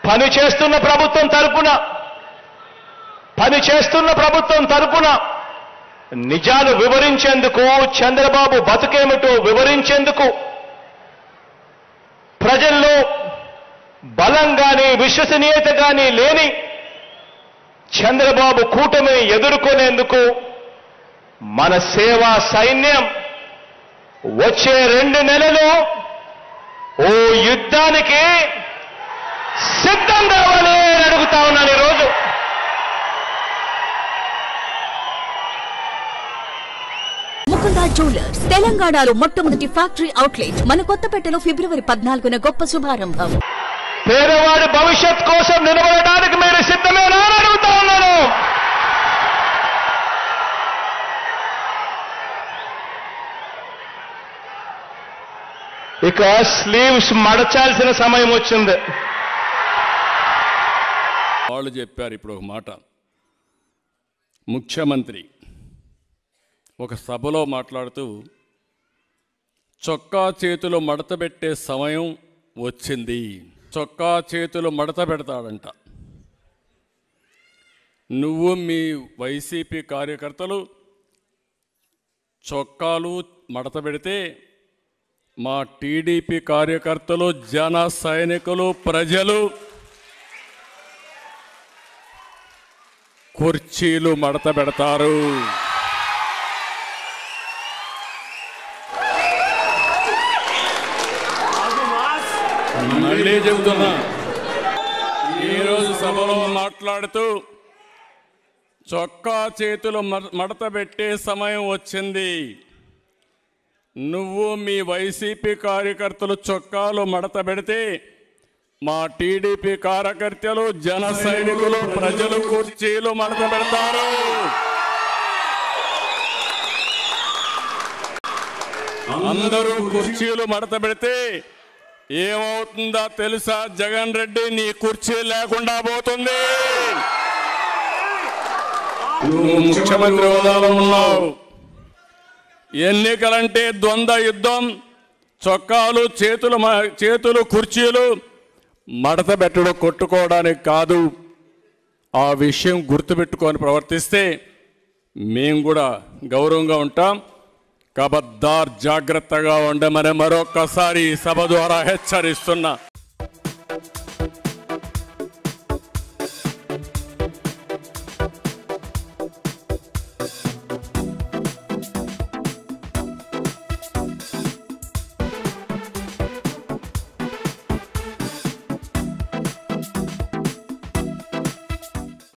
పనిచేస్తున్న ప్రభుత్వం తరపున నిజాలు వివరించేందుకు, చంద్రబాబు బతుకేమిటో వివరించేందుకు, ప్రజల్లో బలం గాని విశ్వసనీయత గాని లేని చంద్రబాబు కూటమి ఎదుర్కొనేందుకు మన సేవా సైన్యం వచ్చే 2 నెలలు ఓ యుద్ధానికి సిద్ధం కావాలి అని అడుగుతా ఉన్నాను ఈరోజు. ముకుందా జ్యువెలర్స్ తెలంగాణలో మొట్టమొదటి ఫ్యాక్టరీ అవుట్లెట్ మన కొత్తపేటలో ఫిబ్రవరి 14న గొప్ప శుభారంభం. పేదవాడి భవిష్యత్ కోసం నిలబడడానికి మీరు సిద్ధమేనా అని అడుగుతా ఉన్నాను. ఇక స్లీవ్స్ మడచాల్సిన సమయం వచ్చింది. వాళ్ళు చెప్పారు ఇప్పుడు ఒక మాట. ముఖ్యమంత్రి ఒక సభలో మాట్లాడుతూ చొక్కా చేతులు మడతబెట్టే సమయం వచ్చింది. చొక్కా చేతులు మడత పెడతాడంట. నువ్వు మీ వైసీపీ కార్యకర్తలు చొక్కాలు మడత పెడితే మా టీడీపీ కార్యకర్తలు, జన సైనికులు, ప్రజలు కుర్చీలు మడత పెడతారు. మళ్ళీ చెబుతున్నా, ఈరోజు సభలో మాట్లాడుతూ చొక్కా చేతులు మడత పెట్టే సమయం వచ్చింది. నువ్వు మీ వైసీపీ కార్యకర్తలు చొక్కాలు మడత పెడితే మా టీడీపీ కార్యకర్తలు, జన సైనికులు, ప్రజలు కుర్చీలు మడత పెడతారు. అందరూ కుర్చీలు మడత పెడితే ఏమవుతుందో తెలుసా? జగన్ రెడ్డి నీ కుర్చీ లేకుండా పోతుంది. నువ్వు ముఖ్యమంత్రి హోదాలో ఉన్నావు. ఎన్నికలంటే ద్వంద్వ యుద్ధం. చొక్కాలు చేతులు కుర్చీలు మడత పెట్టడం కొట్టుకోవడానికి కాదు. ఆ విషయం గుర్తుపెట్టుకొని ప్రవర్తిస్తే మేము కూడా గౌరవంగా ఉంటాం. కబద్దార్ జాగ్రత్తగా ఉండమని మరొక్కసారి సభ ద్వారా హెచ్చరిస్తున్నా.